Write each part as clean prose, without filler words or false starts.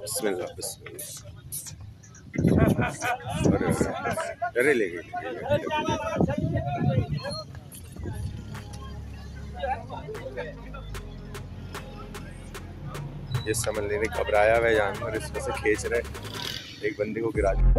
बिस्मिल्लाह बिस्मिल्लाह। अरे ले गई। ये समझ लेने घबराया हुआ जानवर इस वजह से खींच रहे, एक बंदे को गिरा दिया।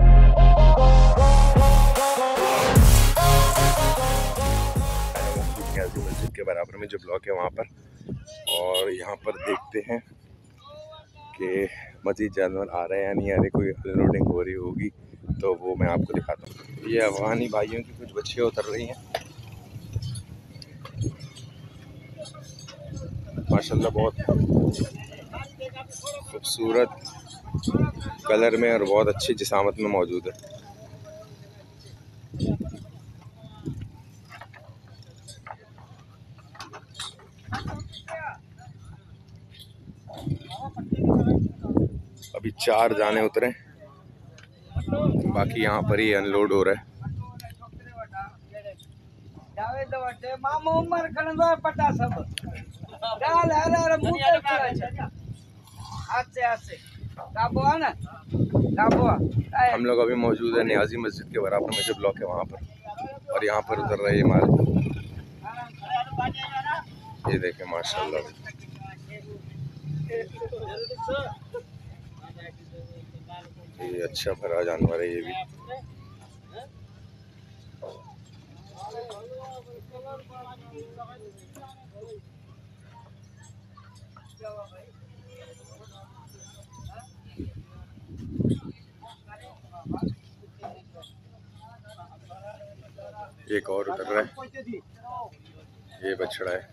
मस्जिद के बराबर में जो ब्लॉक है वहाँ पर, और यहाँ पर देखते हैं कि मजीद जानवर आ रहे हैं या नहीं आ रहे, कोई अनलोडिंग हो रही होगी तो वो मैं आपको दिखाता हूँ। ये अफगानी भाइयों की कुछ बच्चियाँ उतर रही हैं माशाल्लाह, बहुत खूबसूरत कलर में और बहुत अच्छी जिसामत में मौजूद है। अभी 4 दाने उतरे, बाकी यहाँ पर ही अनलोड हो रहा है। हम लोग अभी मौजूद है नियाजी मस्जिद के बराबर में जो ब्लॉक है वहाँ पर, और यहाँ पर उतर रहे हैं माल। ये देखें माशाल्लाह, ये अच्छा भरा जानवर है ये भी। एक और उतर रहा है, ये बछड़ा है।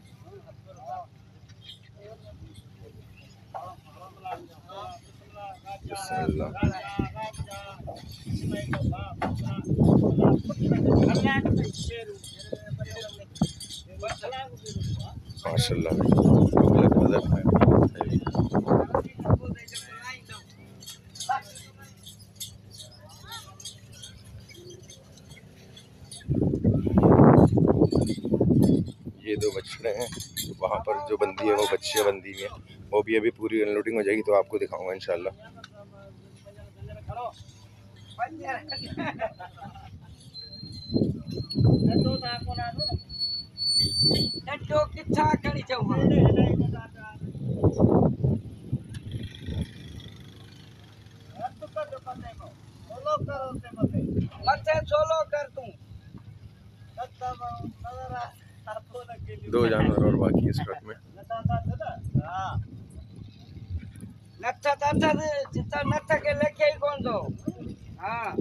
माशाल्लाह ये 2 बछड़े हैं, वहाँ पर जो बंदी है वो बच्चियाँ बंदी हुई हैं, वो भी अभी पूरी अनलोडिंग हो जाएगी तो आपको दिखाऊंगा इंशाल्लाह। दो जानवर और बाकी इस ट्रक में। के लेके ही कौन दो। हाँ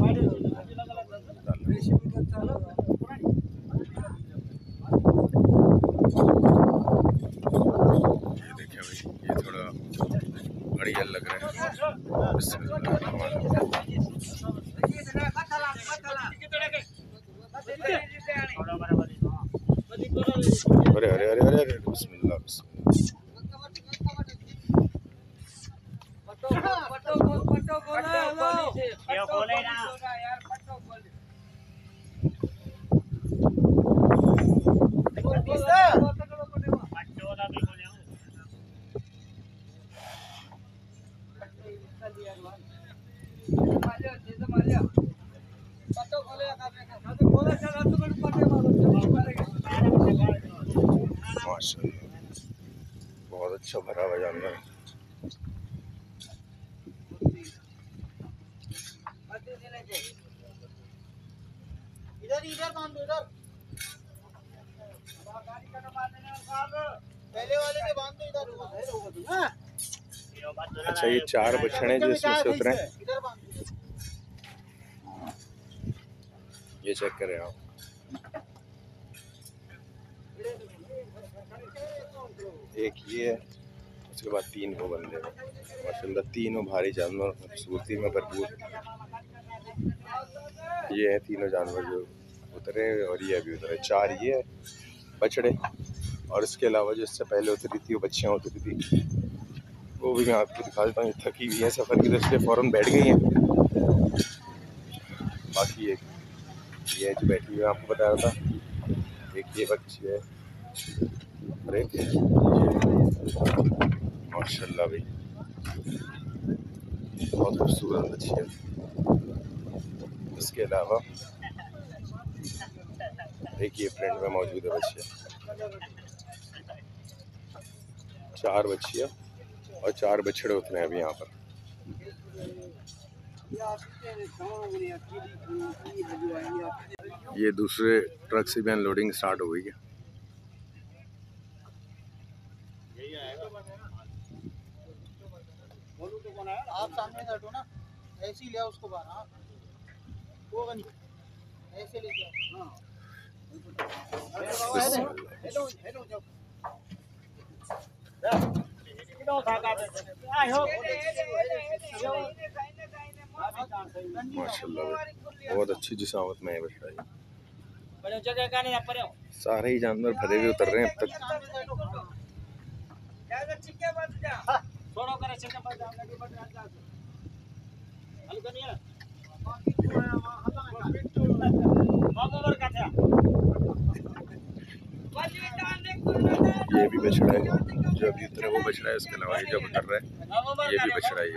देखिए भाई, ये थोड़ा बढ़िया लग रहा है। अरे अरे अरे अरे अरे बिस्मिल्लाह माशाल्लाह, बहुत अच्छा भरा हुआ जानवर। इधर बांध दो, इधर पहले वाले के बांध दो, इधर। अच्छा, ये 4 बछड़े जो इसमें से उतरे, ये चेक करें आप। एक ये है, उसके बाद 3 वो बंदे हैं माशाल्लाह, तीनों भारी जानवर, खूबसूरती में भरपूर। ये है तीनों जानवर जो उतरे, और ये अभी उतरे 4 ये बछड़े, और इसके अलावा जो इससे पहले उतरी थी वो बच्चियाँ उतरी थी, वो भी मैं आपको दिखा देता हूँ। थकी हुई है सफ़र की, तो इसलिए फ़ौरन बैठ गई हैं। बाकी एक ये जो बैठी हुई है आपको बता रहा था, एक ये बच्ची है, और एक माशाल्लाह भाई बहुत खूबसूरत मच्छी है। इसके अलावा एक ये फ्रेंड में मौजूद है बच्चियाँ, 4 बच्चियाँ और 4 बछड़े उतरे हैं अभी यहाँ पर। ये दूसरे ट्रक से भी अनलोडिंग स्टार्ट हो गई है। आप सामने हटो ना, ऐसे ही ले उसको बाहर। हाँ वो नहीं ऐसे ले जाओ। हाँ हेलो हेलो जाओ माशाल्लाह बहुत अच्छी जिसामत में है बछड़ा। सारे ही जानवर भरे हुए उतर रहे हैं अब तक। ये भी बछड़ा है जो अभी उतरे, वो बछड़ा है। उसके अलावा ये जब उतर रहा है ये भी बछड़ा ही है।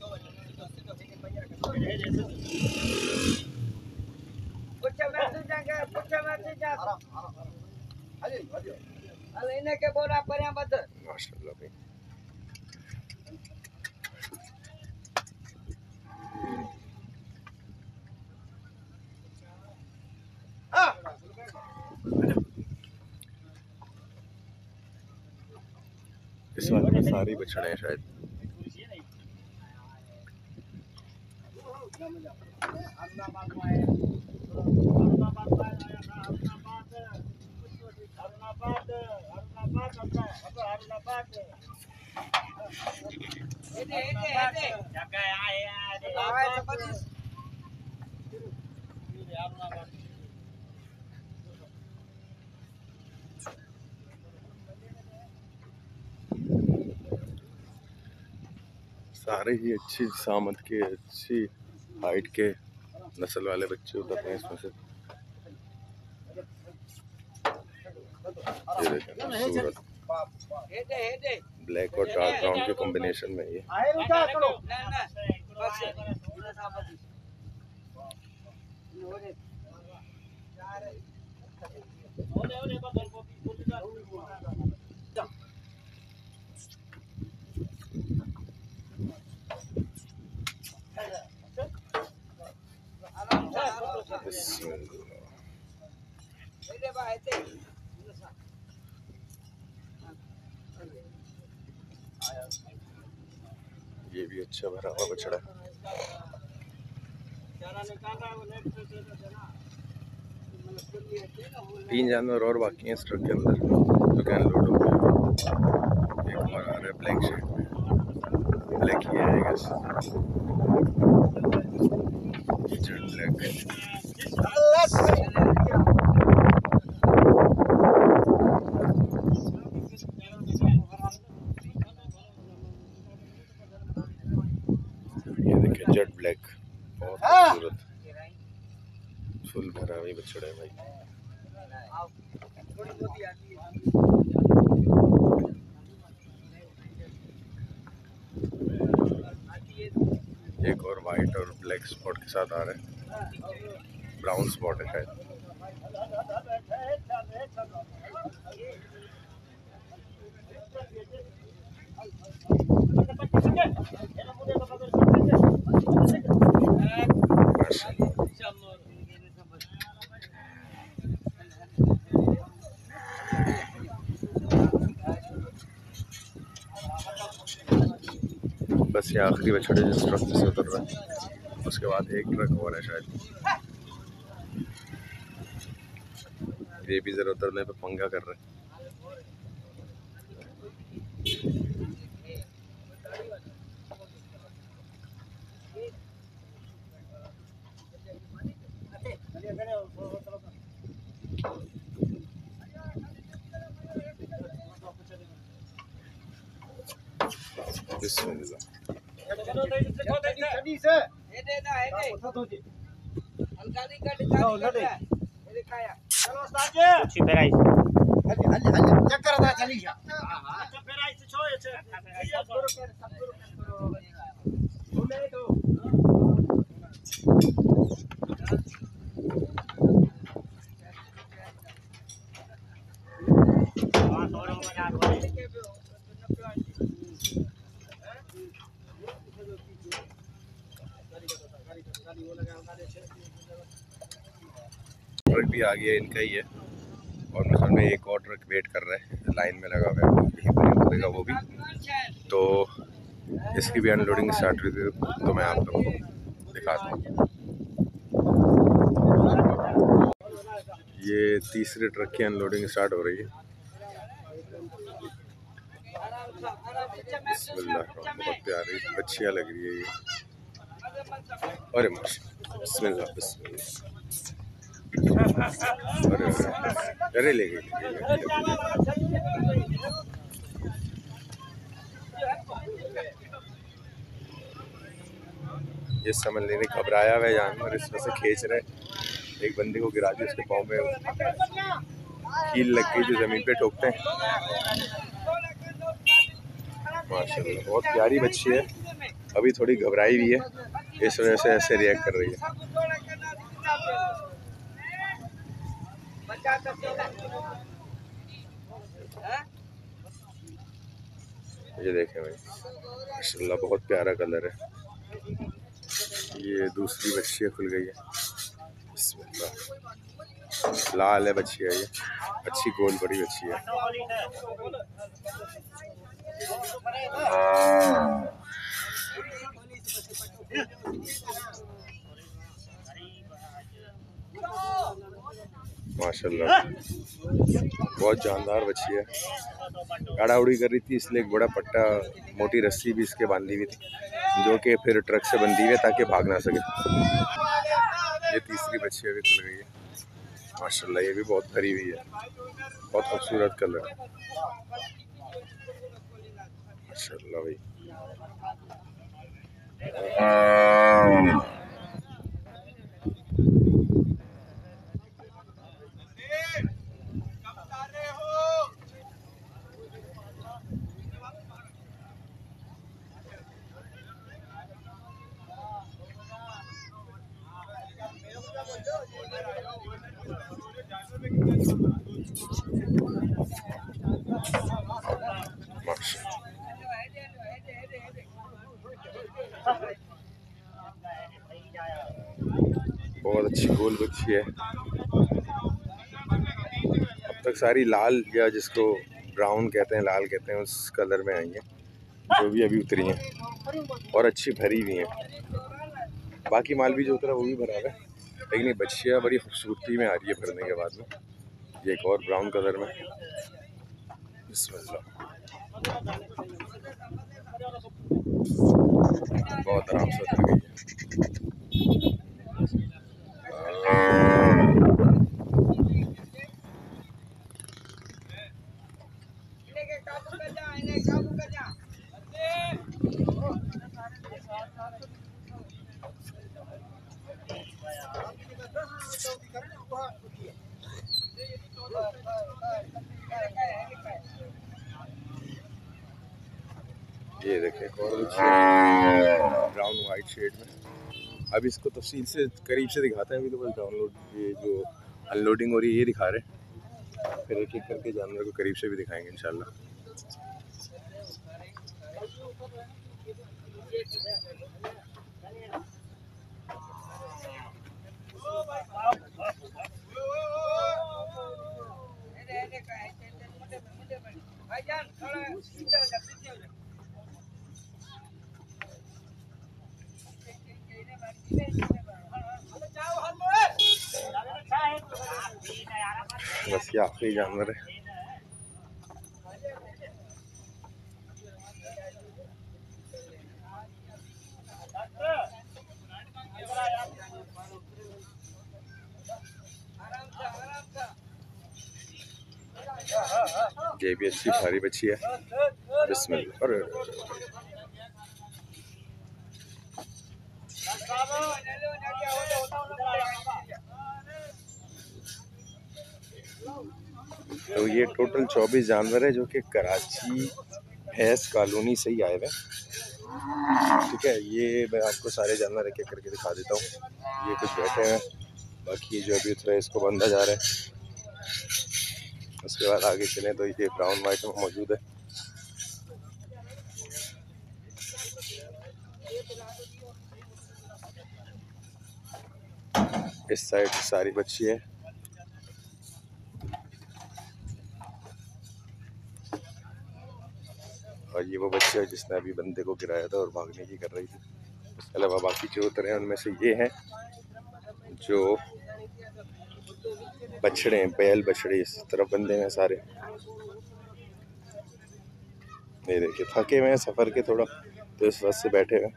माशाल्लाह भाई। इस वाले में सारी बछड़े हैं शायद। सारे ही अच्छी सामत के, अच्छी हाइट के नस्ल वाले बच्चे उतर रहे हैं इसमें से। ये देखें खूबसूरत ब्लैक और डार्क ब्राउन के कॉम्बिनेशन में ये। ये भी अच्छा भरा हुआ बछड़ा। 3 जानवर और बाकी हैं इस ट्रक के अंदर जो कि अनलोड हो गए। एक और आ रहा है ब्लैक शेड में, ब्लैक ही आएगा ब्लैक। ये देखिए जेट ब्लैक, बहुत खूबसूरत फुल भरा हुआ बछड़ा है भाई। एक और वाइट और ब्लैक स्पॉट के साथ आ रहे हैं, ब्राउन स्पॉट है शायद। बस ये आखिरी बछड़े जिस ट्रक से उतर रहा है, उसके बाद एक ट्रक और है शायद। ये भी जरा उतरने पे पंगा कर रहे हैं। ट्रक भी आ गया, इनका ही है। और मसल में एक और ट्रक वेट कर रहा है, लाइन में लगा हुआ है, यहीं पर उतरेगा वो भी। तो इसकी भी अनलोडिंग स्टार्ट हुई थी, तो मैं आप लोगों को दिखाता हूँ। ये तीसरे ट्रक की अनलोडिंग स्टार्ट हो रही है। बिस्मिल्लाह, बहुत प्यारी अच्छियाँ लग रही है ये। अरे बिस्मिल्लाह बिस्मिल्लाह, अरे ले गई। ये समझ लेने घबराया हुआ जानवर, इस वजह से खींच रहे। एक बंदे को गिरा दी, उसके पाँव में कील लग गई जो जमीन पे ठोकते हैं। माशाल्लाह बहुत प्यारी बच्ची है, अभी थोड़ी घबराई हुई है, इस वजह से ऐसे रिएक्ट कर रही है। ये देखें भाई, माशाल्लाह बहुत प्यारा कलर है। ये दूसरी बच्ची खुल गई है, बिस्मिल्लाह, लाल है बच्ची है ये, अच्छी गोल बड़ी बच्ची है। माशाल्लाह बहुत जानदार बच्ची है। गाड़ा उड़ी कर रही थी, इसलिए एक बड़ा पट्टा मोटी रस्सी भी इसके बांधी हुई थी, जो कि फिर ट्रक से बंधी हुई है ताकि भाग ना सके। ये तीसरी बच्ची अभी खुल गई है, माशाल्लाह ये भी बहुत भरी हुई है, बहुत खूबसूरत कलर है माशाल्लाह भाई। बहुत अच्छी गोल बच्ची है। अब तक सारी लाल या जिसको ब्राउन कहते हैं, लाल कहते हैं, उस कलर में आई हैं जो भी अभी उतरी हैं, और अच्छी भरी हुई हैं। बाकी माल भी जो उतरा वो भी भरा है, लेकिन ये बच्चियाँ बड़ी खूबसूरती में आ रही है भरने के बाद में। ये एक और ब्राउन कलर में, बिस्मिल्लाह, बहुत आराम से उतर गई है। ये देखें और ब्राउन वाइट शेड में। अब इसको तफसील से करीब से दिखाते हैं, अभी तो बस डाउनलोड, ये जो अनलोडिंग हो रही है ये दिखा रहे हैं, फिर एक एक करके जानवर को करीब से भी दिखाएंगे इंशाल्लाह। बस ये आखिरी जानवर है। ये भी अच्छी भारी बच्ची है, बिस्मिल्लाह। और तो ये टोटल 24 जानवर है जो कि कराची भैंस कॉलोनी से ही आए हुए। ठीक है, ये मैं आपको सारे जानवर एक एक करके दिखा देता हूँ। ये कुछ बैठे हैं, बाकी ये जो अभी उतरा है इसको बंधा जा रहा है। उसके बाद आगे चलें तो ये ब्राउन वाइट में मौजूद है। इस साइड सारी बच्ची है, और ये वो बच्चे है जिसने अभी बंदे को गिराया था और भागने की कर रही थी। इसके अलावा बाकी जो उतरे हैं उनमें से ये हैं जो बछड़े हैं, बैल बछड़े, इस तरफ बंदे हैं सारे। ये देखिए थके हुए हैं सफ़र के थोड़ा, तो इस वजह से बैठे हुए।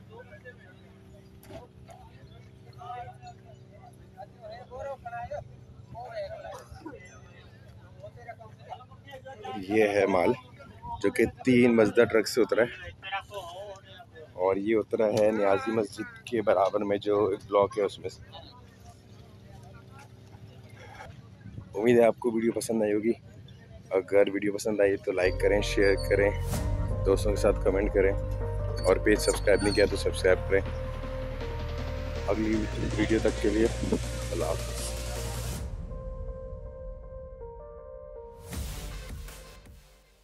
ये है माल जो कि 3 मजदा ट्रक से उतरा है और ये उतरा है नियाजी मस्जिद के बराबर में जो एक ब्लॉक है उसमें से। उम्मीद है आपको वीडियो पसंद आई होगी। अगर वीडियो पसंद आई तो लाइक करें, शेयर करें, दोस्तों के साथ कमेंट करें और पेज सब्सक्राइब नहीं किया तो सब्सक्राइब करें। अगली वीडियो तक के लिए अल्लाह हाफ़िज़।